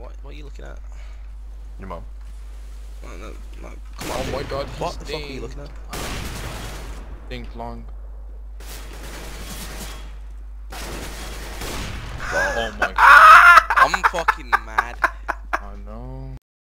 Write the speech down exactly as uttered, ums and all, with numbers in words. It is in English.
What, what are you looking at? Your mum. No, no, no. Come on. Oh my god, What the fuck are you looking at? Think long. Oh my god. I'm fucking